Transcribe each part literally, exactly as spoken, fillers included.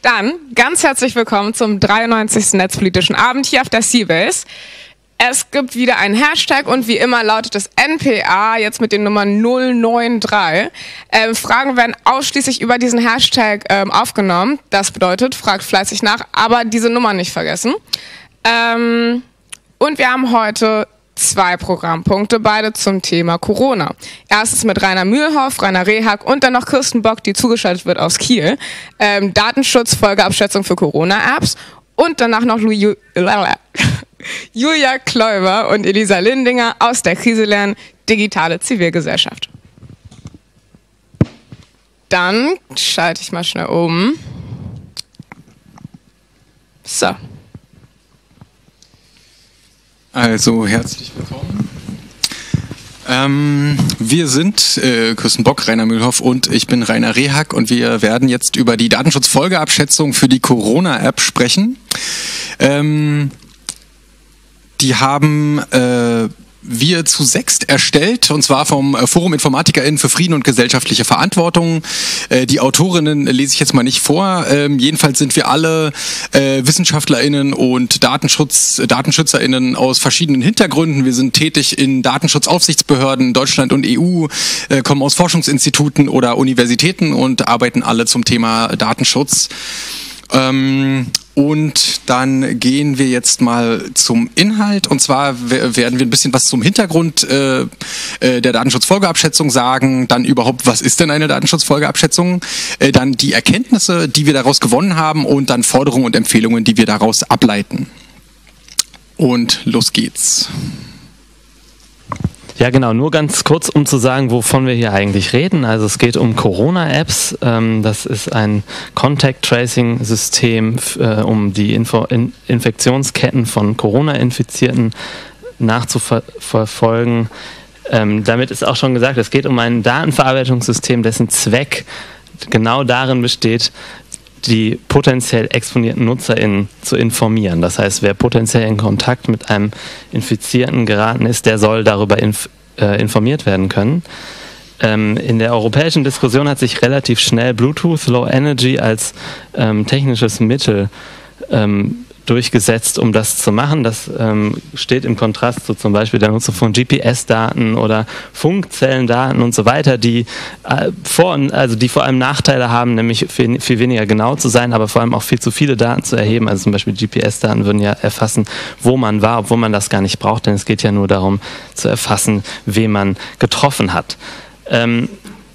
Dann ganz herzlich willkommen zum dreiundneunzigsten Netzpolitischen Abend hier auf der Seabase. Es gibt wieder einen Hashtag und wie immer lautet es N P A, jetzt mit den Nummern null neun drei. Ähm, Fragen werden ausschließlich über diesen Hashtag ähm, aufgenommen. Das bedeutet, fragt fleißig nach, aber diese Nummer nicht vergessen. Ähm, und wir haben heute zwei Programmpunkte, beide zum Thema Corona. Erstes mit Rainer Mühlhoff, Rainer Rehhack und dann noch Kirsten Bock, die zugeschaltet wird aus Kiel. Ähm, Datenschutz, Folgeabschätzung für Corona-Apps und danach noch Louis, Julia Kläuber und Elisa Lindinger aus der Krise lernen, digitale Zivilgesellschaft. Dann schalte ich mal schnell um. So. Also herzlich willkommen. Ähm, wir sind äh, Kirsten Bock, Rainer Mühlhoff und ich bin Rainer Rehhack und wir werden jetzt über die Datenschutzfolgeabschätzung für die Corona-App sprechen. Ähm, die haben äh, wir zu sechst erstellt, und zwar vom Forum InformatikerInnen für Frieden und gesellschaftliche Verantwortung. Äh, die Autorinnen lese ich jetzt mal nicht vor. Ähm, jedenfalls sind wir alle äh, WissenschaftlerInnen und Datenschutz, DatenschützerInnen aus verschiedenen Hintergründen. Wir sind tätig in Datenschutzaufsichtsbehörden Deutschland und E U, äh, kommen aus Forschungsinstituten oder Universitäten und arbeiten alle zum Thema Datenschutz. Ähm, Und dann gehen wir jetzt mal zum Inhalt. Und zwar werden wir ein bisschen was zum Hintergrund äh, äh, der Datenschutzfolgeabschätzung sagen. Dann überhaupt, was ist denn eine Datenschutzfolgeabschätzung? Äh, dann die Erkenntnisse, die wir daraus gewonnen haben und dann Forderungen und Empfehlungen, die wir daraus ableiten. Und los geht's. Ja, genau. Nur ganz kurz, um zu sagen, wovon wir hier eigentlich reden. Also es geht um Corona-Apps. Ähm, das ist ein Contact-Tracing-System, äh, um die Info in Infektionsketten von Corona-Infizierten nachzuverfolgen. Ähm, damit ist auch schon gesagt, es geht um ein Datenverarbeitungssystem, dessen Zweck genau darin besteht, die potenziell exponierten NutzerInnen zu informieren. Das heißt, wer potenziell in Kontakt mit einem Infizierten geraten ist, der soll darüber inf äh, informiert werden können. Ähm, in der europäischen Diskussion hat sich relativ schnell Bluetooth Low Energy als ähm, technisches Mittel ähm, durchgesetzt, um das zu machen. Das ähm, steht im Kontrast zu zum Beispiel der Nutzung von G P S-Daten oder Funkzellendaten und so weiter, die, äh, vor, also die vor allem Nachteile haben, nämlich viel, viel weniger genau zu sein, aber vor allem auch viel zu viele Daten zu erheben. Also zum Beispiel G P S-Daten würden ja erfassen, wo man war, obwohl man das gar nicht braucht, denn es geht ja nur darum zu erfassen, wen man getroffen hat. Ähm,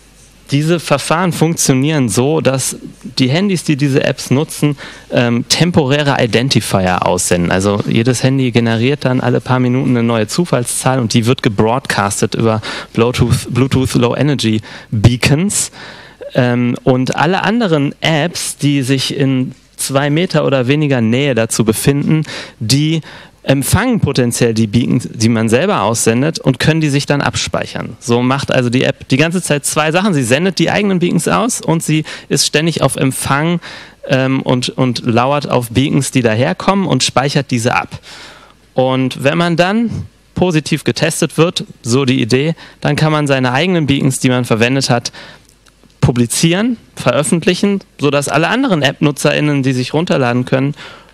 Diese Verfahren funktionieren so, dass die Handys, die diese Apps nutzen, ähm, temporäre Identifier aussenden. Also jedes Handy generiert dann alle paar Minuten eine neue Zufallszahl und die wird gebroadcastet über Bluetooth, Bluetooth Low Energy Beacons. Ähm, und alle anderen Apps, die sich in zwei Meter oder weniger Nähe dazu befinden, die empfangen potenziell die Beacons, die man selber aussendet und können die sich dann abspeichern. So macht also die App die ganze Zeit zwei Sachen. Sie sendet die eigenen Beacons aus und sie ist ständig auf Empfang ähm, und, und lauert auf Beacons, die daherkommen und speichert diese ab. Und wenn man dann positiv getestet wird, so die Idee, dann kann man seine eigenen Beacons, die man verwendet hat, publizieren, veröffentlichen, sodass alle anderen App-NutzerInnen, die sich runterladen können,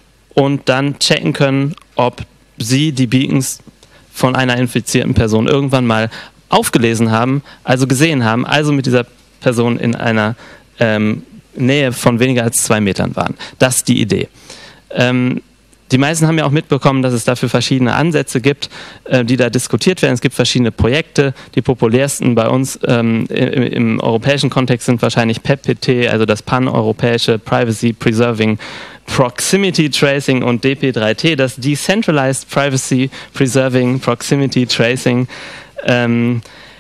und dann checken können, ob sie die Beacons von einer infizierten Person irgendwann mal aufgelesen haben, also gesehen haben, also mit dieser Person in einer ähm, Nähe von weniger als zwei Metern waren. Das ist die Idee. Ähm, die meisten haben ja auch mitbekommen, dass es dafür verschiedene Ansätze gibt, äh, die da diskutiert werden. Es gibt verschiedene Projekte. Die populärsten bei uns ähm, im, im europäischen Kontext sind wahrscheinlich P E P P T, also das pan-europäische Privacy Preserving Proximity Tracing, und D P drei T, das Decentralized Privacy Preserving Proximity Tracing. Ähm,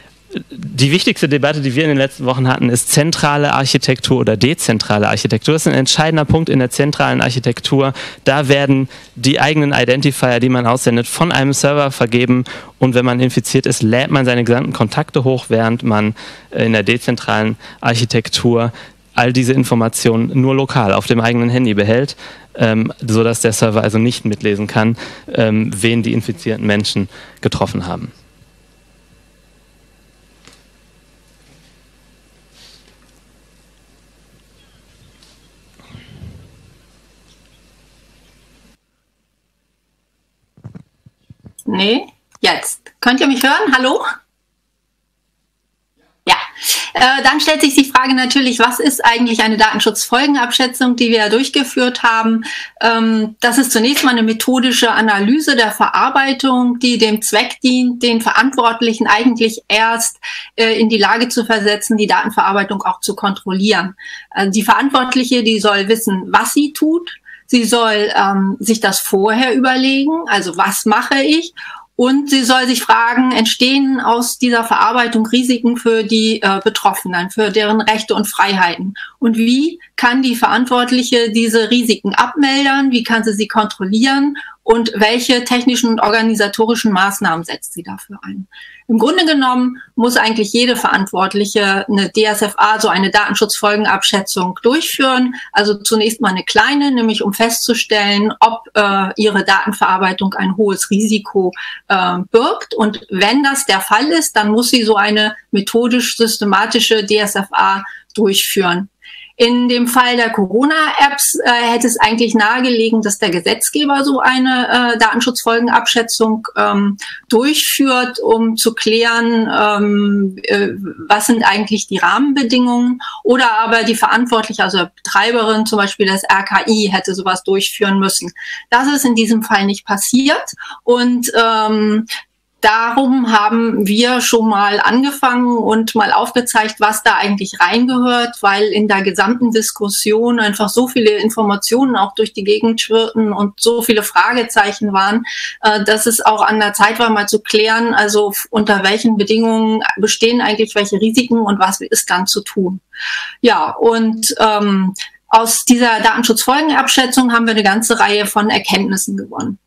die wichtigste Debatte, die wir in den letzten Wochen hatten, ist zentrale Architektur oder dezentrale Architektur. Das ist ein entscheidender Punkt in der zentralen Architektur. Da werden die eigenen Identifier, die man aussendet, von einem Server vergeben, und wenn man infiziert ist, lädt man seine gesamten Kontakte hoch, während man in der dezentralen Architektur all diese Informationen nur lokal auf dem eigenen Handy behält, ähm, sodass der Server also nicht mitlesen kann, ähm, wen die infizierten Menschen getroffen haben. Nee, jetzt. Könnt ihr mich hören? Hallo? Ja, äh, dann stellt sich die Frage natürlich, was ist eigentlich eine Datenschutzfolgenabschätzung, die wir ja durchgeführt haben? Ähm, das ist zunächst mal eine methodische Analyse der Verarbeitung, die dem Zweck dient, den Verantwortlichen eigentlich erst äh, in die Lage zu versetzen, die Datenverarbeitung auch zu kontrollieren. Also die Verantwortliche, die soll wissen, was sie tut. Sie soll ähm, sich das vorher überlegen, also was mache ich? Und sie soll sich fragen, entstehen aus dieser Verarbeitung Risiken für die äh, Betroffenen, für deren Rechte und Freiheiten? Und wie kann die Verantwortliche diese Risiken abmildern? Wie kann sie sie kontrollieren? Und welche technischen und organisatorischen Maßnahmen setzt sie dafür ein? Im Grunde genommen muss eigentlich jede Verantwortliche eine D S F A, so eine Datenschutzfolgenabschätzung, durchführen. Also zunächst mal eine kleine, nämlich um festzustellen, ob äh, ihre Datenverarbeitung ein hohes Risiko äh, birgt. Und wenn das der Fall ist, dann muss sie so eine methodisch-systematische D S F A durchführen. In dem Fall der Corona-Apps äh, hätte es eigentlich nahegelegen, dass der Gesetzgeber so eine äh, Datenschutzfolgenabschätzung ähm, durchführt, um zu klären, ähm, äh, was sind eigentlich die Rahmenbedingungen. Oder aber die Verantwortliche, also Betreiberin zum Beispiel des R K I, hätte sowas durchführen müssen. Das ist in diesem Fall nicht passiert. Und ähm, darum haben wir schon mal angefangen und mal aufgezeigt, was da eigentlich reingehört, weil in der gesamten Diskussion einfach so viele Informationen auch durch die Gegend schwirrten und so viele Fragezeichen waren, dass es auch an der Zeit war, mal zu klären, also unter welchen Bedingungen bestehen eigentlich welche Risiken und was ist dann zu tun. Ja, und ähm, aus dieser Datenschutzfolgenabschätzung haben wir eine ganze Reihe von Erkenntnissen gewonnen.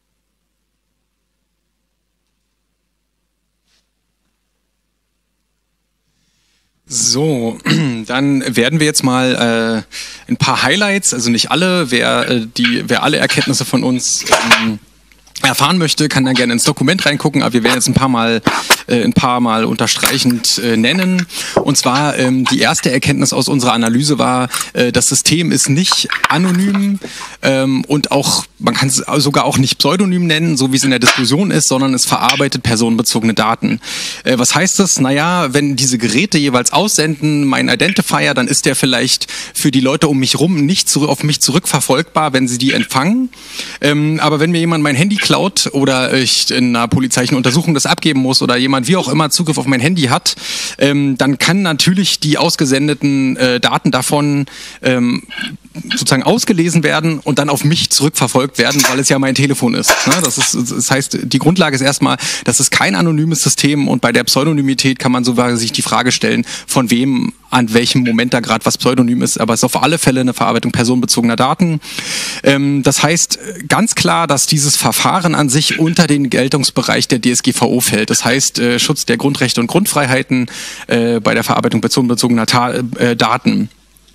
So, dann werden wir jetzt mal äh, ein paar Highlights, also nicht alle, wer, äh, die, wer alle Erkenntnisse von uns ähm, erfahren möchte, kann dann gerne ins Dokument reingucken, aber wir werden jetzt ein paar Mal, äh, ein paar Mal unterstreichend äh, nennen. Und zwar ähm, die erste Erkenntnis aus unserer Analyse war, äh, das System ist nicht anonym ähm, und auch, man kann es sogar auch nicht pseudonym nennen, so wie es in der Diskussion ist, sondern es verarbeitet personenbezogene Daten. Äh, was heißt das? Naja, wenn diese Geräte jeweils aussenden, mein Identifier, dann ist der vielleicht für die Leute um mich rum nicht zu, auf mich zurückverfolgbar, wenn sie die empfangen. Ähm, aber wenn mir jemand mein Handy klaut oder ich in einer polizeilichen Untersuchung das abgeben muss oder jemand wie auch immer Zugriff auf mein Handy hat, ähm, dann kann natürlich die ausgesendeten äh, Daten davon ähm, sozusagen ausgelesen werden und dann auf mich zurückverfolgt werden, weil es ja mein Telefon ist. Ne? Das ist, das heißt, die Grundlage ist erstmal, das ist kein anonymes System und bei der Pseudonymität kann man sogar sich die Frage stellen, von wem an welchem Moment da gerade was pseudonym ist, aber es ist auf alle Fälle eine Verarbeitung personenbezogener Daten. Ähm, das heißt ganz klar, dass dieses Verfahren an sich unter den Geltungsbereich der D S G V O fällt. Das heißt äh, Schutz der Grundrechte und Grundfreiheiten äh, bei der Verarbeitung personenbezogener Ta äh, Daten.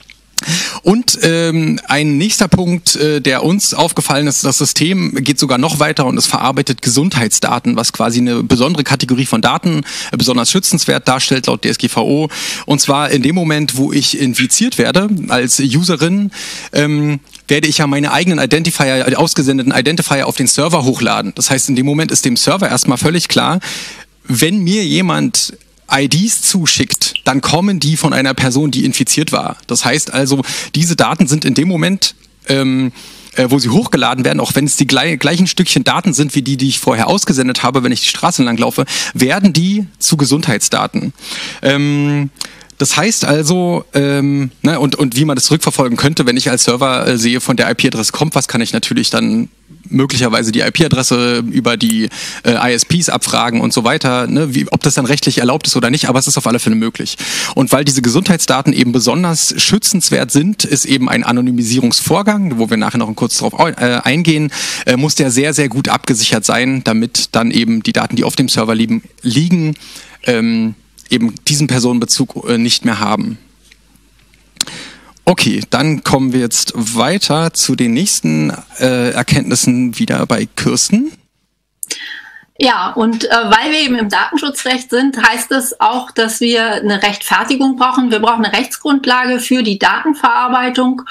Und ähm, ein nächster Punkt, äh, der uns aufgefallen ist, das System geht sogar noch weiter und es verarbeitet Gesundheitsdaten, was quasi eine besondere Kategorie von Daten äh, besonders schützenswert darstellt laut D S G V O. Und zwar in dem Moment, wo ich infiziert werde als Userin, ähm, werde ich ja meine eigenen Identifier, ausgesendeten Identifier auf den Server hochladen. Das heißt, in dem Moment ist dem Server erstmal völlig klar, wenn mir jemand I Ds zuschickt, dann kommen die von einer Person, die infiziert war. Das heißt also, diese Daten sind in dem Moment, ähm, äh, wo sie hochgeladen werden, auch wenn es die gleich, gleichen Stückchen Daten sind wie die, die ich vorher ausgesendet habe, wenn ich die Straße entlang laufe, werden die zu Gesundheitsdaten. Ähm, Das heißt also, ähm, ne, und, und wie man das zurückverfolgen könnte, wenn ich als Server äh, sehe, von der I P-Adresse kommt was, kann ich natürlich dann möglicherweise die I P-Adresse über die äh, I S Ps abfragen und so weiter, ne, wie, ob das dann rechtlich erlaubt ist oder nicht, aber es ist auf alle Fälle möglich. Und weil diese Gesundheitsdaten eben besonders schützenswert sind, ist eben ein Anonymisierungsvorgang, wo wir nachher noch kurz drauf äh, eingehen, äh, muss der sehr, sehr gut abgesichert sein, damit dann eben die Daten, die auf dem Server liegen, liegen ähm, eben diesen Personenbezug äh, nicht mehr haben. Okay, dann kommen wir jetzt weiter zu den nächsten äh, Erkenntnissen wieder bei Kirsten. Ja, und äh, weil wir eben im Datenschutzrecht sind, heißt es auch, dass wir eine Rechtfertigung brauchen. Wir brauchen eine Rechtsgrundlage für die Datenverarbeitung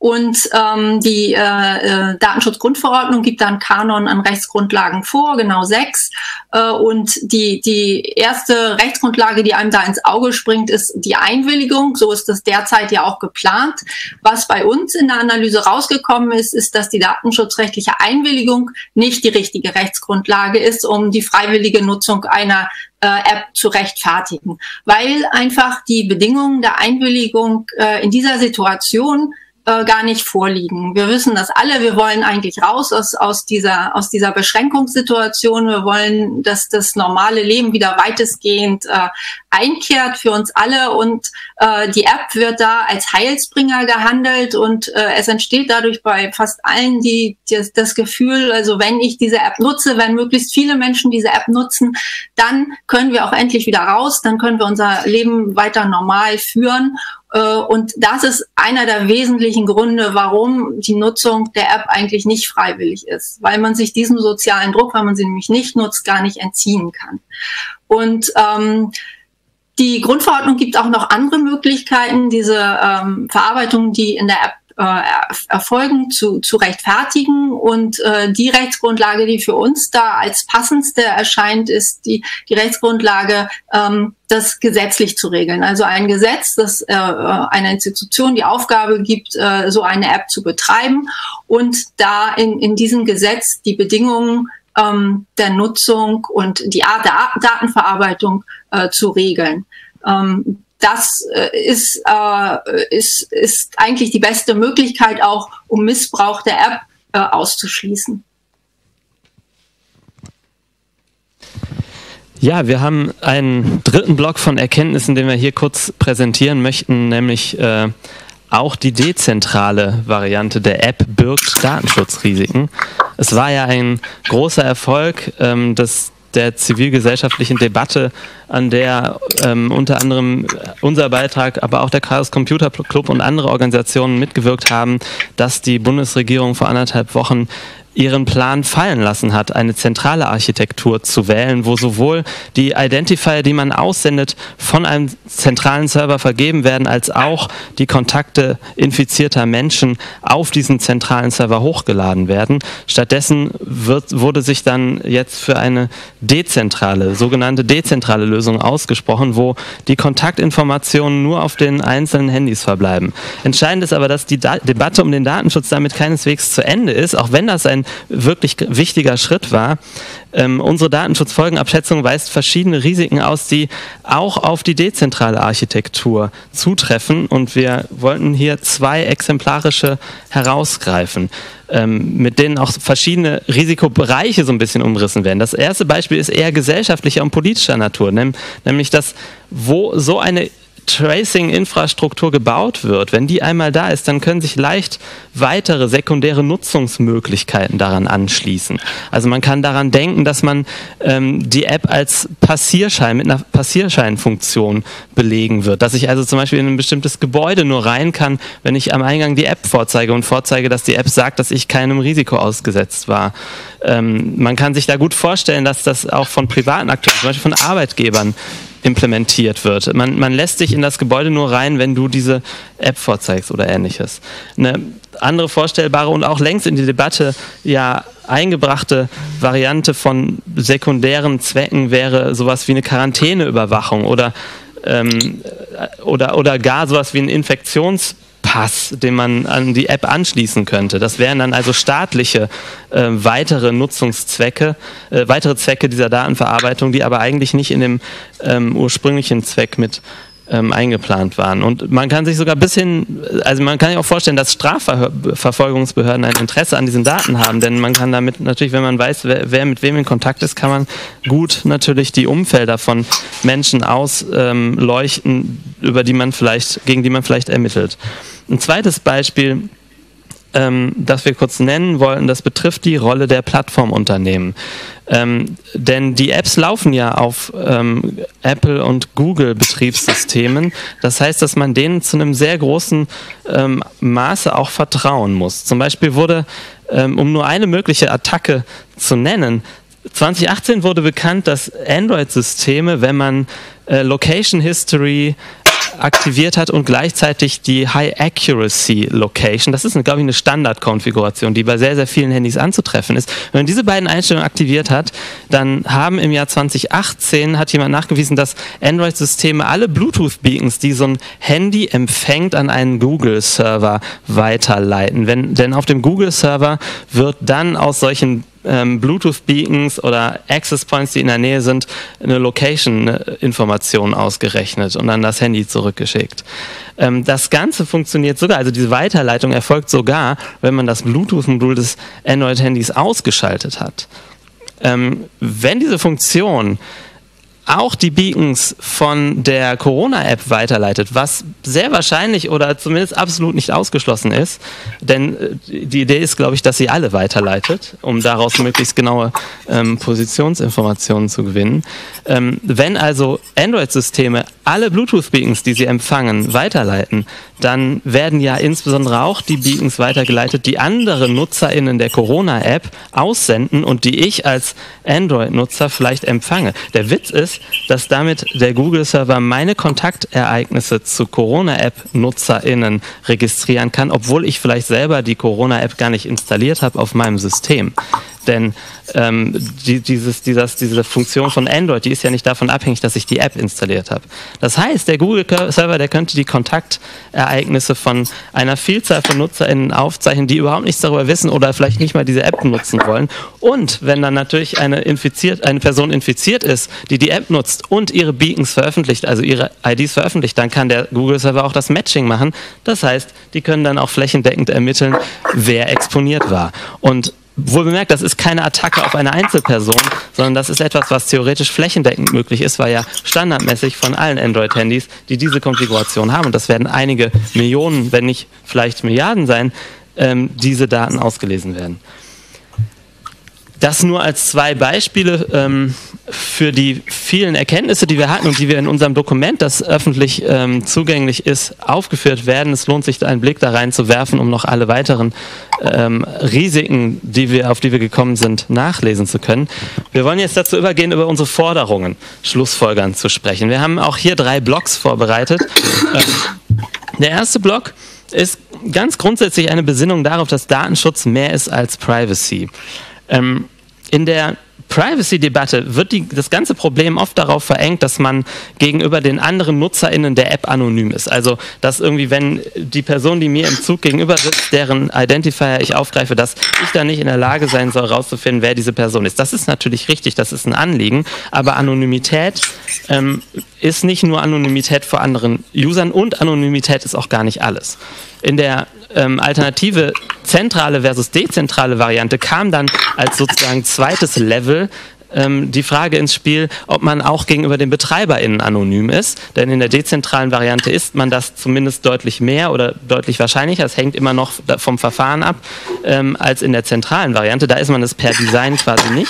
Und ähm, die äh, Datenschutzgrundverordnung gibt da einen Kanon an Rechtsgrundlagen vor, genau sechs. Äh, und die, die erste Rechtsgrundlage, die einem da ins Auge springt, ist die Einwilligung. So ist das derzeit ja auch geplant. Was bei uns in der Analyse rausgekommen ist, ist, dass die datenschutzrechtliche Einwilligung nicht die richtige Rechtsgrundlage ist, um die freiwillige Nutzung einer äh, App zu rechtfertigen. Weil einfach die Bedingungen der Einwilligung äh, in dieser Situation Äh, gar nicht vorliegen. Wir wissen das alle, wir wollen eigentlich raus aus, aus dieser, aus dieser Beschränkungssituation. Wir wollen, dass das normale Leben wieder weitestgehend äh, einkehrt für uns alle, und äh, die App wird da als Heilsbringer gehandelt, und äh, es entsteht dadurch bei fast allen die, die das Gefühl, also wenn ich diese App nutze, wenn möglichst viele Menschen diese App nutzen, dann können wir auch endlich wieder raus, dann können wir unser Leben weiter normal führen. Und das ist einer der wesentlichen Gründe, warum die Nutzung der App eigentlich nicht freiwillig ist, weil man sich diesem sozialen Druck, weil man sie nämlich nicht nutzt, gar nicht entziehen kann. Und ähm, die Grundverordnung gibt auch noch andere Möglichkeiten, diese ähm, Verarbeitung, die in der App äh, erfolgen, zu, zu rechtfertigen. Und äh, die Rechtsgrundlage, die für uns da als passendste erscheint, ist die, die Rechtsgrundlage, ähm, das gesetzlich zu regeln. Also ein Gesetz, das äh, einer Institution die Aufgabe gibt, äh, so eine App zu betreiben, und da in, in diesem Gesetz die Bedingungen ähm, der Nutzung und die Art der Datenverarbeitung äh, zu regeln. Ähm, Das äh, ist, äh, ist, ist eigentlich die beste Möglichkeit auch, um Missbrauch der App äh, auszuschließen. Ja, wir haben einen dritten Block von Erkenntnissen, den wir hier kurz präsentieren möchten, nämlich äh, auch die dezentrale Variante der App birgt Datenschutzrisiken. Es war ja ein großer Erfolg, ähm, dass der zivilgesellschaftlichen Debatte, an der ähm, unter anderem unser Beitrag, aber auch der Chaos Computer Club und andere Organisationen mitgewirkt haben, dass die Bundesregierung vor anderthalb Wochen ihren Plan fallen lassen hat, eine zentrale Architektur zu wählen, wo sowohl die Identifier, die man aussendet, von einem zentralen Server vergeben werden, als auch die Kontakte infizierter Menschen auf diesen zentralen Server hochgeladen werden. Stattdessen wird, wurde sich dann jetzt für eine dezentrale, sogenannte dezentrale Lösung ausgesprochen, wo die Kontaktinformationen nur auf den einzelnen Handys verbleiben. Entscheidend ist aber, dass die Da- Debatte um den Datenschutz damit keineswegs zu Ende ist, auch wenn das ein wirklich wichtiger Schritt war. Ähm, unsere Datenschutzfolgenabschätzung weist verschiedene Risiken aus, die auch auf die dezentrale Architektur zutreffen, und wir wollten hier zwei exemplarische herausgreifen, ähm, mit denen auch verschiedene Risikobereiche so ein bisschen umrissen werden. Das erste Beispiel ist eher gesellschaftlicher und politischer Natur, nehm, nämlich dass, wo so eine Tracing-Infrastruktur gebaut wird, wenn die einmal da ist, dann können sich leicht weitere sekundäre Nutzungsmöglichkeiten daran anschließen. Also man kann daran denken, dass man ähm, die App als Passierschein mit einer Passierscheinfunktion belegen wird, dass ich also zum Beispiel in ein bestimmtes Gebäude nur rein kann, wenn ich am Eingang die App vorzeige und vorzeige, dass die App sagt, dass ich keinem Risiko ausgesetzt war. Ähm, man kann sich da gut vorstellen, dass das auch von privaten Akteuren, zum Beispiel von Arbeitgebern, implementiert wird. Man, man lässt dich in das Gebäude nur rein, wenn du diese App vorzeigst oder ähnliches. Eine andere vorstellbare und auch längst in die Debatte ja eingebrachte Variante von sekundären Zwecken wäre sowas wie eine Quarantäneüberwachung oder, ähm, oder, oder gar sowas wie ein Infektions Pass, den man an die App anschließen könnte. Das wären dann also staatliche äh, weitere Nutzungszwecke, äh, weitere Zwecke dieser Datenverarbeitung, die aber eigentlich nicht in dem ähm, ursprünglichen Zweck mit ähm, eingeplant waren. Und man kann sich sogar bis hin, also man kann sich auch vorstellen, dass Strafverfolgungsbehörden ein Interesse an diesen Daten haben, denn man kann damit natürlich, wenn man weiß, wer, wer mit wem in Kontakt ist, kann man gut natürlich die Umfelder von Menschen ausleuchten, ähm, über die man vielleicht, gegen die man vielleicht ermittelt. Ein zweites Beispiel, ähm, das wir kurz nennen wollten, das betrifft die Rolle der Plattformunternehmen. Ähm, denn die Apps laufen ja auf ähm, Apple und Google Betriebssystemen. Das heißt, dass man denen zu einem sehr großen ähm, Maße auch vertrauen muss. Zum Beispiel wurde, ähm, um nur eine mögliche Attacke zu nennen, zwanzig achtzehn wurde bekannt, dass Android-Systeme, wenn man äh, Location History aktiviert hat und gleichzeitig die High Accuracy Location. Das ist, glaube ich, eine Standardkonfiguration, die bei sehr, sehr vielen Handys anzutreffen ist. Wenn man diese beiden Einstellungen aktiviert hat, dann haben im Jahr zwanzig achtzehn, hat jemand nachgewiesen, dass Android-Systeme alle Bluetooth-Beacons, die so ein Handy empfängt, an einen Google-Server weiterleiten. Wenn, denn auf dem Google-Server wird dann aus solchen ähm, Bluetooth-Beacons oder Access Points, die in der Nähe sind, eine Location-Information ausgerechnet und an das Handy zurückgeschickt. Ähm, das Ganze funktioniert sogar, also diese Weiterleitung erfolgt sogar, wenn man das Bluetooth-Modul des Android-Handys ausgeschaltet hat. Ähm, wenn diese Funktion auch die Beacons von der Corona-App weiterleitet, was sehr wahrscheinlich oder zumindest absolut nicht ausgeschlossen ist, denn die Idee ist, glaube ich, dass sie alle weiterleitet, um daraus möglichst genaue ähm, Positionsinformationen zu gewinnen. Ähm, wenn also Android-Systeme alle Bluetooth-Beacons, die sie empfangen, weiterleiten, dann werden ja insbesondere auch die Beacons weitergeleitet, die andere NutzerInnen der Corona-App aussenden und die ich als Android-Nutzer vielleicht empfange. Der Witz ist, dass damit der Google-Server meine Kontaktereignisse zu Corona-App-NutzerInnen registrieren kann, obwohl ich vielleicht selber die Corona-App gar nicht installiert habe auf meinem System. Denn ähm, die, dieses, dieses, diese Funktion von Android, die ist ja nicht davon abhängig, dass ich die App installiert habe. Das heißt, der Google-Server, der könnte die Kontaktereignisse von einer Vielzahl von NutzerInnen aufzeichnen, die überhaupt nichts darüber wissen oder vielleicht nicht mal diese App nutzen wollen. Und wenn dann natürlich eine, infiziert, eine Person infiziert ist, die die App nutzt und ihre Beacons veröffentlicht, also ihre I Ds veröffentlicht, dann kann der Google-Server auch das Matching machen. Das heißt, die können dann auch flächendeckend ermitteln, wer exponiert war. Und wohl bemerkt, das ist keine Attacke auf eine Einzelperson, sondern das ist etwas, was theoretisch flächendeckend möglich ist, weil ja standardmäßig von allen Android-Handys, die diese Konfiguration haben, und das werden einige Millionen, wenn nicht vielleicht Milliarden sein, ähm, diese Daten ausgelesen werden. Das nur als zwei Beispiele ähm, für die vielen Erkenntnisse, die wir hatten und die wir in unserem Dokument, das öffentlich ähm, zugänglich ist, aufgeführt werden. Es lohnt sich, einen Blick da rein zu werfen, um noch alle weiteren ähm, Risiken, die wir, auf die wir gekommen sind, nachlesen zu können. Wir wollen jetzt dazu übergehen, über unsere Forderungen, Schlussfolgern zu sprechen. Wir haben auch hier drei Blocks vorbereitet. Ähm, der erste Block ist ganz grundsätzlich eine Besinnung darauf, dass Datenschutz mehr ist als Privacy. Ähm, in der Privacy-Debatte wird die, das ganze Problem oft darauf verengt, dass man gegenüber den anderen NutzerInnen der App anonym ist. Also, dass irgendwie, wenn die Person, die mir im Zug gegenüber sitzt, deren Identifier ich aufgreife, dass ich da nicht in der Lage sein soll, herauszufinden, wer diese Person ist. Das ist natürlich richtig, das ist ein Anliegen, aber Anonymität ähm, ist nicht nur Anonymität vor anderen Usern und Anonymität ist auch gar nicht alles. In der ähm, Alternative zentrale versus dezentrale Variante kam dann als sozusagen zweites Level ähm, die Frage ins Spiel, ob man auch gegenüber den BetreiberInnen anonym ist. Denn in der dezentralen Variante ist man das zumindest deutlich mehr oder deutlich wahrscheinlicher. Es hängt immer noch vom Verfahren ab, ähm, als in der zentralen Variante. Da ist man es per Design quasi nicht.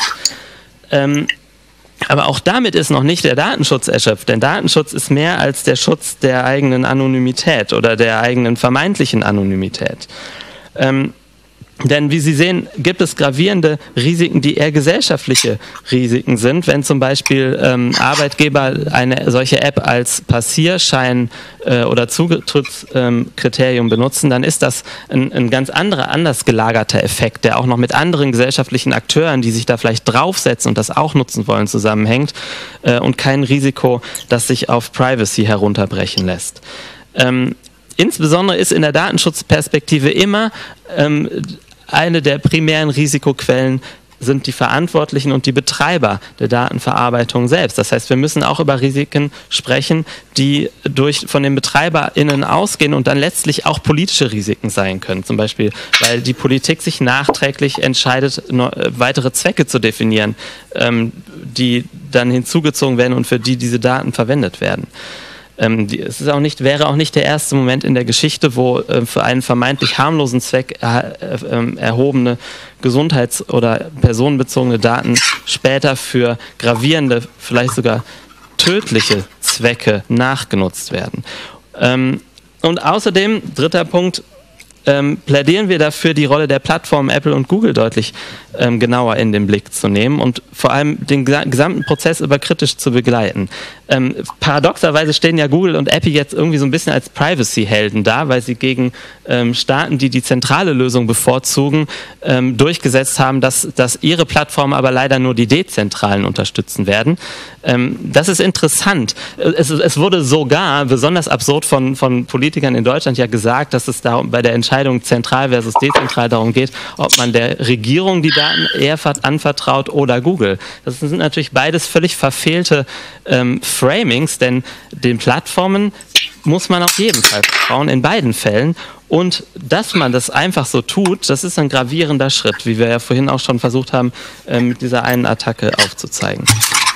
Ähm, Aber auch damit ist noch nicht der Datenschutz erschöpft, denn Datenschutz ist mehr als der Schutz der eigenen Anonymität oder der eigenen vermeintlichen Anonymität. Ähm, denn wie Sie sehen, gibt es gravierende Risiken, die eher gesellschaftliche Risiken sind. Wenn zum Beispiel ähm, Arbeitgeber eine solche App als Passierschein äh, oder Zutrittskriterium ähm, benutzen, dann ist das ein, ein ganz anderer, anders gelagerter Effekt, der auch noch mit anderen gesellschaftlichen Akteuren, die sich da vielleicht draufsetzen und das auch nutzen wollen, zusammenhängt äh, und kein Risiko, das sich auf Privacy herunterbrechen lässt. Ähm, Insbesondere ist in der Datenschutzperspektive immer ähm, eine der primären Risikoquellen sind die Verantwortlichen und die Betreiber der Datenverarbeitung selbst. Das heißt, wir müssen auch über Risiken sprechen, die durch, von den BetreiberInnen ausgehen und dann letztlich auch politische Risiken sein können. Zum Beispiel, weil die Politik sich nachträglich entscheidet, weitere Zwecke zu definieren, ähm, die dann hinzugezogen werden und für die diese Daten verwendet werden. Ähm, die, es ist auch nicht, wäre auch nicht der erste Moment in der Geschichte, wo äh, für einen vermeintlich harmlosen Zweck er, äh, erhobene gesundheits- oder personenbezogene Daten später für gravierende, vielleicht sogar tödliche Zwecke nachgenutzt werden. Ähm, und außerdem, dritter Punkt, ähm, plädieren wir dafür, die Rolle der Plattformen Apple und Google deutlich ähm, genauer in den Blick zu nehmen und vor allem den gesamten Prozess über kritisch zu begleiten. Ähm, paradoxerweise stehen ja Google und Apple jetzt irgendwie so ein bisschen als Privacy-Helden da, weil sie gegen ähm, Staaten, die die zentrale Lösung bevorzugen, ähm, durchgesetzt haben, dass, dass ihre Plattformen aber leider nur die dezentralen unterstützen werden. Ähm, das ist interessant. Es, es wurde sogar, besonders absurd von, von Politikern in Deutschland ja gesagt, dass es da bei der Entscheidung zentral versus dezentral darum geht, ob man der Regierung die Daten eher anvertraut oder Google. Das sind natürlich beides völlig verfehlte ähm, Framings, denn den Plattformen muss man auf jeden Fall vertrauen, in beiden Fällen. Und dass man das einfach so tut, das ist ein gravierender Schritt, wie wir ja vorhin auch schon versucht haben, äh, mit dieser einen Attacke aufzuzeigen.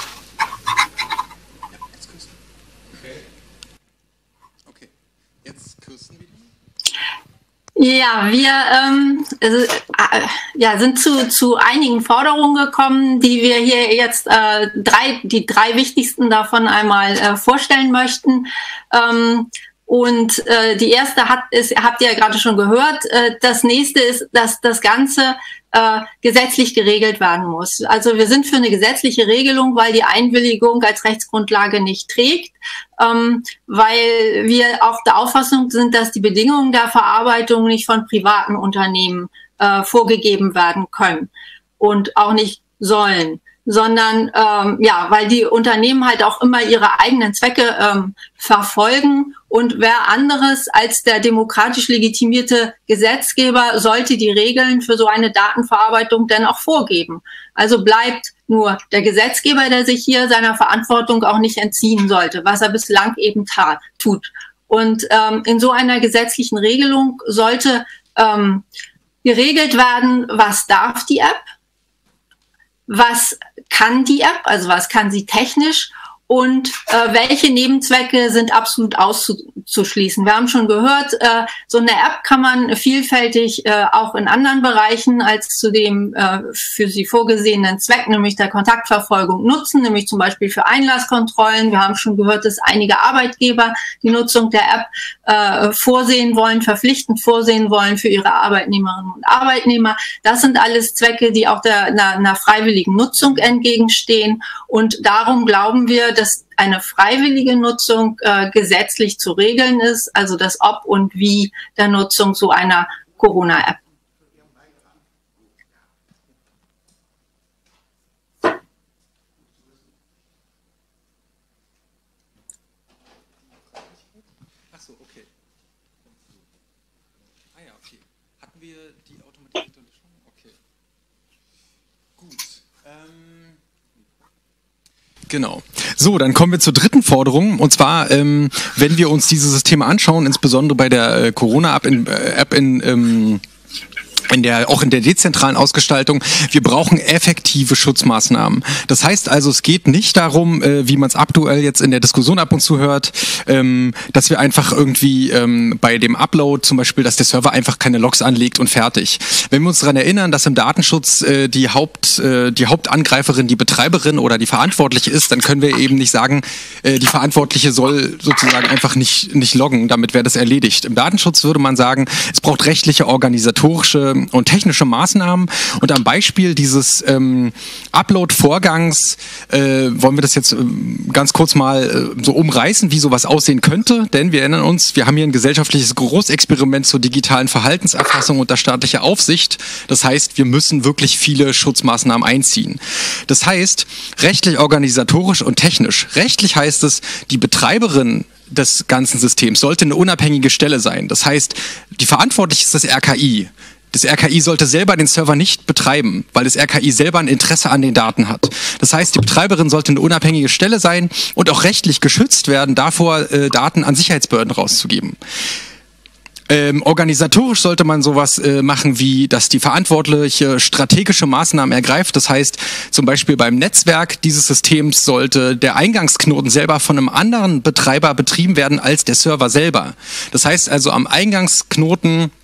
Ja, wir ähm, also, äh, ja, sind zu, zu einigen Forderungen gekommen, die wir hier jetzt äh, drei, die drei wichtigsten davon einmal äh, vorstellen möchten. Ähm, und äh, die erste hat ist, habt ihr ja gerade schon gehört. Äh, das nächste ist, dass das Ganze äh, gesetzlich geregelt werden muss. Also wir sind für eine gesetzliche Regelung, weil die Einwilligung als Rechtsgrundlage nicht trägt, ähm, weil wir auch der Auffassung sind, dass die Bedingungen der Verarbeitung nicht von privaten Unternehmen äh, vorgegeben werden können und auch nicht sollen, sondern ähm, ja, weil die Unternehmen halt auch immer ihre eigenen Zwecke ähm, verfolgen und wer anderes als der demokratisch legitimierte Gesetzgeber sollte die Regeln für so eine Datenverarbeitung denn auch vorgeben. Also bleibt nur der Gesetzgeber, der sich hier seiner Verantwortung auch nicht entziehen sollte, was er bislang eben tat, tut. Und ähm, in so einer gesetzlichen Regelung sollte ähm, geregelt werden, was darf die App, was kann die App, also was kann sie technisch und äh, welche Nebenzwecke sind absolut auszuschließen. Wir haben schon gehört, äh, so eine App kann man vielfältig äh, auch in anderen Bereichen als zu dem äh, für sie vorgesehenen Zweck, nämlich der Kontaktverfolgung, nutzen, nämlich zum Beispiel für Einlasskontrollen. Wir haben schon gehört, dass einige Arbeitgeber die Nutzung der App äh, vorsehen wollen, verpflichtend vorsehen wollen für ihre Arbeitnehmerinnen und Arbeitnehmer. Das sind alles Zwecke, die auch der, einer, einer freiwilligen Nutzung entgegenstehen. Und darum glauben wir, dass eine freiwillige Nutzung äh, gesetzlich zu regeln ist, also das Ob und Wie der Nutzung so einer Corona-App. Achso, okay. Ah ja, okay. Hatten wir die automatisierte Löschung? Okay. Gut. Ähm Genau. So, dann kommen wir zur dritten Forderung. Und zwar, ähm, wenn wir uns diese Systeme anschauen, insbesondere bei der äh, Corona-App in, äh, App in ähm, in der, auch in der dezentralen Ausgestaltung, wir brauchen effektive Schutzmaßnahmen. Das heißt also, es geht nicht darum, äh, wie man es aktuell jetzt in der Diskussion ab und zu hört, ähm, dass wir einfach irgendwie ähm, bei dem Upload zum Beispiel, dass der Server einfach keine Logs anlegt und fertig. Wenn wir uns daran erinnern, dass im Datenschutz äh, die Haupt, äh, die Hauptangreiferin die Betreiberin oder die Verantwortliche ist, dann können wir eben nicht sagen, äh, die Verantwortliche soll sozusagen einfach nicht, nicht loggen, damit wäre das erledigt. Im Datenschutz würde man sagen, es braucht rechtliche, organisatorische und technische Maßnahmen. Und am Beispiel dieses ähm, Upload-Vorgangs äh, wollen wir das jetzt ähm, ganz kurz mal äh, so umreißen, wie sowas aussehen könnte. Denn wir erinnern uns, wir haben hier ein gesellschaftliches Großexperiment zur digitalen Verhaltenserfassung unter staatlicher Aufsicht. Das heißt, wir müssen wirklich viele Schutzmaßnahmen einziehen. Das heißt, rechtlich, organisatorisch und technisch. Rechtlich heißt es, die Betreiberin des ganzen Systems sollte eine unabhängige Stelle sein. Das heißt, die verantwortlich ist das R K I. Das R K I sollte selber den Server nicht betreiben, weil das R K I selber ein Interesse an den Daten hat. Das heißt, die Betreiberin sollte eine unabhängige Stelle sein und auch rechtlich geschützt werden, davor äh, Daten an Sicherheitsbehörden rauszugeben. Ähm, organisatorisch sollte man sowas äh, machen, wie dass die Verantwortliche strategische Maßnahmen ergreift. Das heißt, zum Beispiel beim Netzwerk dieses Systems sollte der Eingangsknoten selber von einem anderen Betreiber betrieben werden als der Server selber. Das heißt also, am Eingangsknoten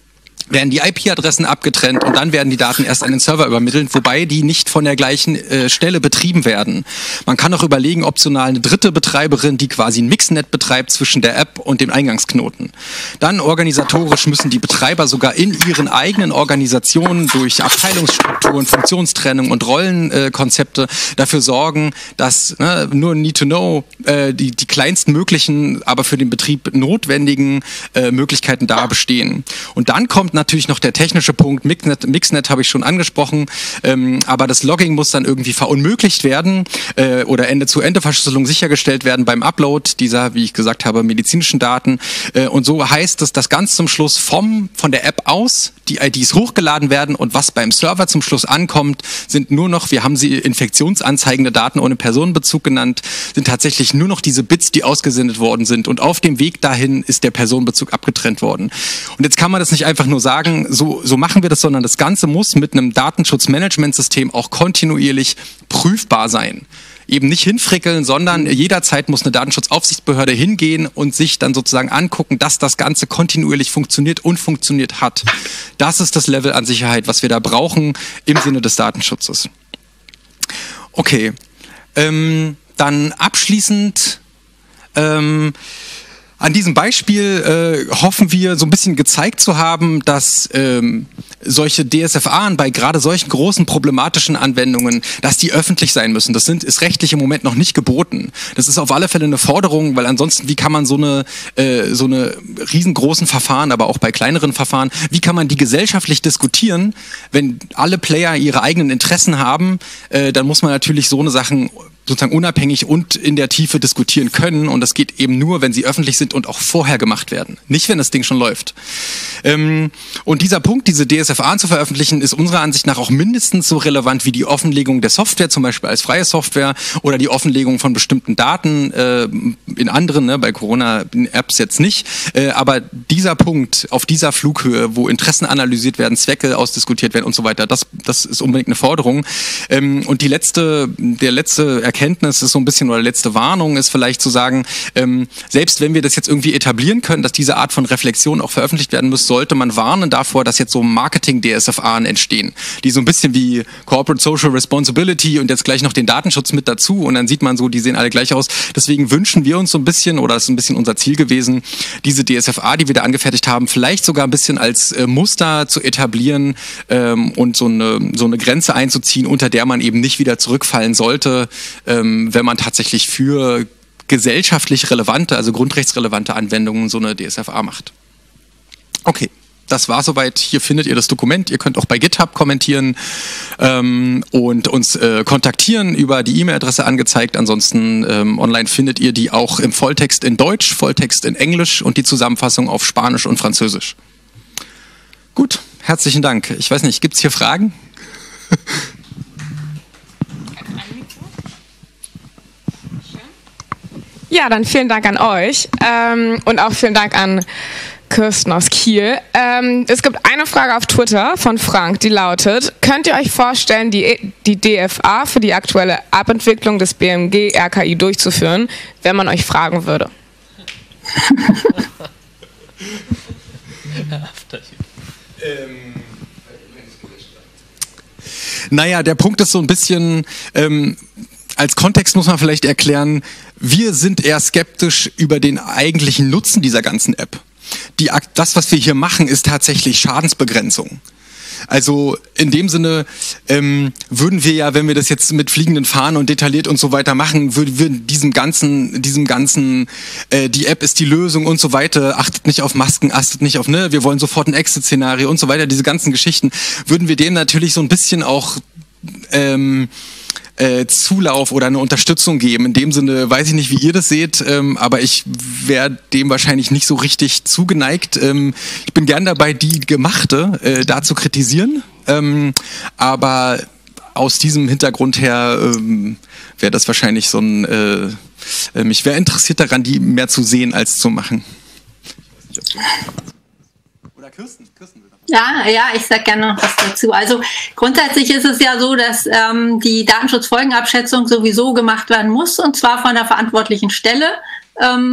werden die I P-Adressen abgetrennt und dann werden die Daten erst an den Server übermittelt, wobei die nicht von der gleichen äh, Stelle betrieben werden. Man kann auch überlegen, optional eine dritte Betreiberin, die quasi ein Mixnet betreibt zwischen der App und dem Eingangsknoten. Dann organisatorisch müssen die Betreiber sogar in ihren eigenen Organisationen durch Abteilungsstrukturen, Funktionstrennung und Rollenkonzepte äh, dafür sorgen, dass ne, nur Need to Know äh, die, die kleinsten möglichen, aber für den Betrieb notwendigen äh, Möglichkeiten da bestehen. Und dann kommt natürlich noch der technische Punkt, Mixnet, Mixnet habe ich schon angesprochen, ähm, aber das Logging muss dann irgendwie verunmöglicht werden äh, oder Ende-zu-Ende-Verschlüsselung sichergestellt werden beim Upload dieser, wie ich gesagt habe, medizinischen Daten. Äh, und so heißt es, dass ganz zum Schluss vom von der App aus die I Ds hochgeladen werden und was beim Server zum Schluss ankommt, sind nur noch, wir haben sie infektionsanzeigende Daten ohne Personenbezug genannt, sind tatsächlich nur noch diese Bits, die ausgesendet worden sind und auf dem Weg dahin ist der Personenbezug abgetrennt worden. Und jetzt kann man das nicht einfach nur sagen, so, so machen wir das, sondern das Ganze muss mit einem Datenschutzmanagementsystem auch kontinuierlich prüfbar sein. Eben nicht hinfrickeln, sondern jederzeit muss eine Datenschutzaufsichtsbehörde hingehen und sich dann sozusagen angucken, dass das Ganze kontinuierlich funktioniert und funktioniert hat. Das ist das Level an Sicherheit, was wir da brauchen im Sinne des Datenschutzes. Okay, ähm, dann abschließend ähm, an diesem Beispiel äh, hoffen wir so ein bisschen gezeigt zu haben, dass ähm, solche D S F A bei gerade solchen großen problematischen Anwendungen, dass die öffentlich sein müssen. Das sind, ist rechtlich im Moment noch nicht geboten. Das ist auf alle Fälle eine Forderung, weil ansonsten, wie kann man so eine, äh, so eine riesengroßen Verfahren, aber auch bei kleineren Verfahren, wie kann man die gesellschaftlich diskutieren, wenn alle Player ihre eigenen Interessen haben, äh, dann muss man natürlich so eine Sachen sozusagen unabhängig und in der Tiefe diskutieren können und das geht eben nur, wenn sie öffentlich sind und auch vorher gemacht werden, nicht wenn das Ding schon läuft. Ähm, und dieser Punkt, diese D S F A zu veröffentlichen, ist unserer Ansicht nach auch mindestens so relevant wie die Offenlegung der Software, zum Beispiel als freie Software oder die Offenlegung von bestimmten Daten äh, in anderen, ne, bei Corona-Apps jetzt nicht, äh, aber dieser Punkt auf dieser Flughöhe, wo Interessen analysiert werden, Zwecke ausdiskutiert werden und so weiter, das, das ist unbedingt eine Forderung. Ähm, und die letzte, der letzte Erkenntnis ist so ein bisschen, oder letzte Warnung ist vielleicht zu sagen, ähm, selbst wenn wir das jetzt irgendwie etablieren können, dass diese Art von Reflexion auch veröffentlicht werden muss, sollte man warnen davor, dass jetzt so Marketing-D S F A entstehen, die so ein bisschen wie Corporate Social Responsibility und jetzt gleich noch den Datenschutz mit dazu und dann sieht man so, die sehen alle gleich aus. Deswegen wünschen wir uns so ein bisschen, oder das ist ein bisschen unser Ziel gewesen, diese D S F A, die wir da angefertigt haben, vielleicht sogar ein bisschen als äh, Muster zu etablieren ähm, und so eine, so eine Grenze einzuziehen, unter der man eben nicht wieder zurückfallen sollte, Ähm, wenn man tatsächlich für gesellschaftlich relevante, also grundrechtsrelevante Anwendungen so eine D S F A macht. Okay, das war soweit. Hier findet ihr das Dokument. Ihr könnt auch bei GitHub kommentieren ähm, und uns äh, kontaktieren über die E-Mail-Adresse angezeigt. Ansonsten ähm, online findet ihr die auch im Volltext in Deutsch, Volltext in Englisch und die Zusammenfassung auf Spanisch und Französisch. Gut, herzlichen Dank. Ich weiß nicht, gibt es hier Fragen? Ja, dann vielen Dank an euch ähm, und auch vielen Dank an Kirsten aus Kiel. Ähm, es gibt eine Frage auf Twitter von Frank, die lautet: Könnt ihr euch vorstellen, die, die D F A für die aktuelle App-Entwicklung des B M G R K I durchzuführen, wenn man euch fragen würde? ähm, naja, der Punkt ist so ein bisschen... Ähm, Als Kontext muss man vielleicht erklären, wir sind eher skeptisch über den eigentlichen Nutzen dieser ganzen App. Die, das, was wir hier machen, ist tatsächlich Schadensbegrenzung. Also in dem Sinne ähm, würden wir ja, wenn wir das jetzt mit fliegenden Fahnen und detailliert und so weiter machen, würden wir diesem ganzen, diesem ganzen, äh, die App ist die Lösung und so weiter, achtet nicht auf Masken, achtet nicht auf, ne, wir wollen sofort ein Exit-Szenario und so weiter, diese ganzen Geschichten, würden wir dem natürlich so ein bisschen auch ähm, Äh, Zulauf oder eine Unterstützung geben. In dem Sinne weiß ich nicht, wie ihr das seht, ähm, aber ich wäre dem wahrscheinlich nicht so richtig zugeneigt. Ähm, ich bin gern dabei, die Gemachte äh, da zu kritisieren, ähm, aber aus diesem Hintergrund her ähm, wäre das wahrscheinlich so ein... Äh, äh, ich wäre interessiert daran, die mehr zu sehen als zu machen. Ich weiß nicht, ob du... Oder Kirsten, Kirsten will. Ja, ja, ich sag gerne noch was dazu. Also grundsätzlich ist es ja so, dass ähm, die Datenschutzfolgenabschätzung sowieso gemacht werden muss, und zwar von der verantwortlichen Stelle. Ähm,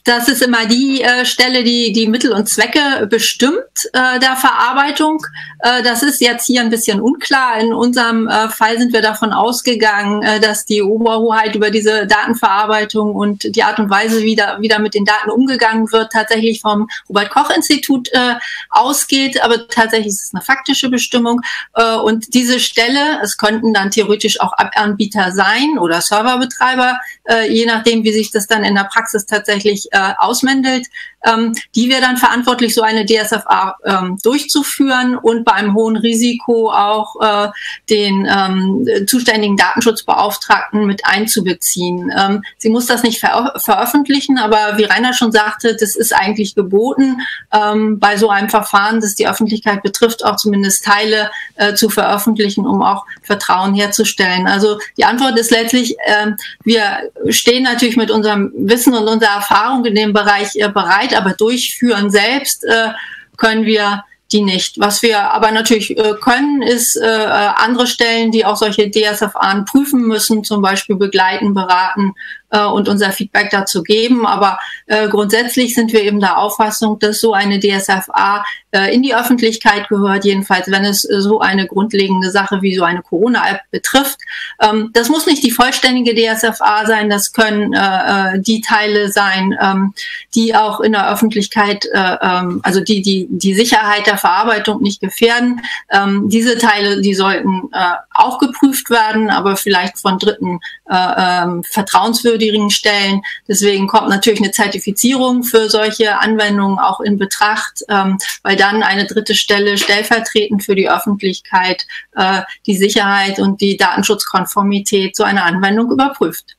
Das ist immer die äh, Stelle, die die Mittel und Zwecke bestimmt äh, der Verarbeitung. Äh, das ist jetzt hier ein bisschen unklar. In unserem äh, Fall sind wir davon ausgegangen, äh, dass die Oberhoheit über diese Datenverarbeitung und die Art und Weise, wie da wieder mit den Daten umgegangen wird, tatsächlich vom Robert-Koch-Institut äh, ausgeht. Aber tatsächlich ist es eine faktische Bestimmung. Äh, und diese Stelle, es könnten dann theoretisch auch Anbieter sein oder Serverbetreiber, äh, je nachdem, wie sich das dann in der Praxis tatsächlich Äh, ausmändelt, ähm, die wäre dann verantwortlich, so eine D S F A ähm, durchzuführen und bei einem hohen Risiko auch äh, den ähm, zuständigen Datenschutzbeauftragten mit einzubeziehen. Ähm, sie muss das nicht ver veröffentlichen, aber wie Rainer schon sagte, das ist eigentlich geboten, ähm, bei so einem Verfahren, das die Öffentlichkeit betrifft, auch zumindest Teile äh, zu veröffentlichen, um auch Vertrauen herzustellen. Also die Antwort ist letztlich, äh, wir stehen natürlich mit unserem Wissen und unserer Erfahrung in dem Bereich äh, bereit, aber durchführen selbst äh, können wir die nicht. Was wir aber natürlich äh, können, ist äh, andere Stellen, die auch solche D S F A prüfen müssen, zum Beispiel begleiten, beraten äh, und unser Feedback dazu geben. Aber äh, grundsätzlich sind wir eben der Auffassung, dass so eine D S F A äh, in die Öffentlichkeit gehört, jedenfalls wenn es äh, so eine grundlegende Sache wie so eine Corona-App betrifft. Ähm, das muss nicht die vollständige D S F A sein, das können äh, die Teile sein, ähm, die auch in der Öffentlichkeit, äh, ähm, also die, die die Sicherheit der Verarbeitung nicht gefährden. Ähm, diese Teile, die sollten äh, auch geprüft werden, aber vielleicht von dritten äh, ähm, vertrauenswürdigen Stellen. Deswegen kommt natürlich eine Zertifizierung für solche Anwendungen auch in Betracht, ähm, weil dann eine dritte Stelle stellvertretend für die Öffentlichkeit äh, die Sicherheit und die Datenschutzkonformität so einer Anwendung überprüft.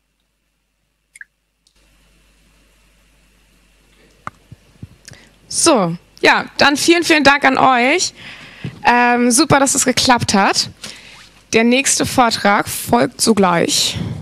So, ja, dann vielen, vielen Dank an euch. Ähm, super, dass es geklappt hat. Der nächste Vortrag folgt sogleich.